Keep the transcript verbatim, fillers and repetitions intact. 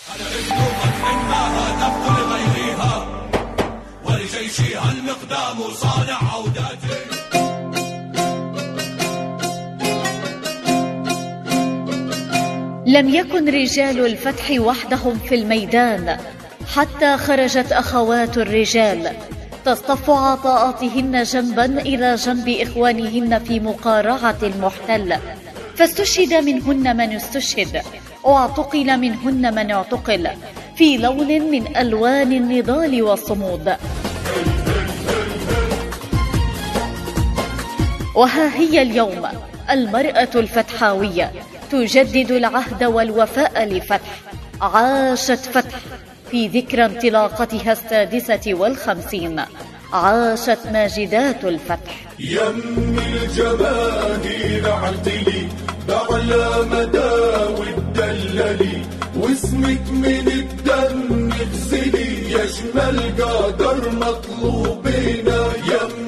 أنا ابن فتح ما هدفت لغيرها ولجيشها المقدام صانع عودته. لم يكن رجال الفتح وحدهم في الميدان، حتى خرجت أخوات الرجال تصطف عطاءاتهن جنبا إلى جنب إخوانهن في مقارعة المحتل، فاستشهد منهن من استشهد واعتقل منهن من اعتقل في لون من ألوان النضال والصمود. وها هي اليوم المرأة الفتحاوية تجدد العهد والوفاء لفتح. عاشت فتح في ذكرى انطلاقتها السادسة والخمسين. عاشت ماجدات الفتح. يم الجماهير عقلي بعلى مداوي الدللي واسمك من الدم اغسلي يشمل قدر مطلوبنا. يم